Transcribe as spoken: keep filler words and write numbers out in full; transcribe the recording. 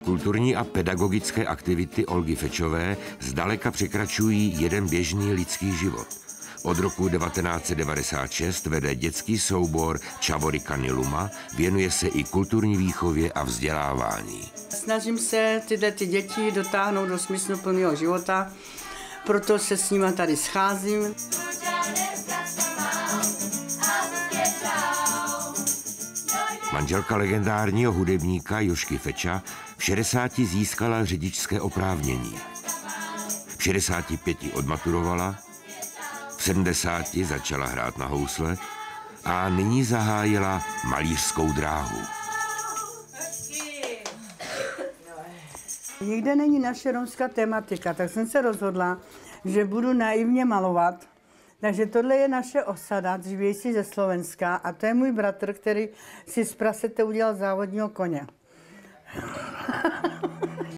Kulturní a pedagogické aktivity Olgy Fečové zdaleka překračují jeden běžný lidský život. Od roku devatenáct set devadesát šest vede dětský soubor Čavorika Niluma, věnuje se i kulturní výchově a vzdělávání. Snažím se tyhle ty děti dotáhnout do smysluplného života, proto se s nimi tady scházím. Manželka legendárního hudebníka Jožky Feča v šedesáti získala řidičské oprávnění. V šedesáti pěti odmaturovala, v sedmdesáti začala hrát na housle a nyní zahájila malířskou dráhu. Nikde není naše romská tematika, tak jsem se rozhodla, že budu naivně malovat. Takže tohle je naše osada, dřívější ze Slovenska, a to je můj bratr, který si z prasete udělal závodního koně.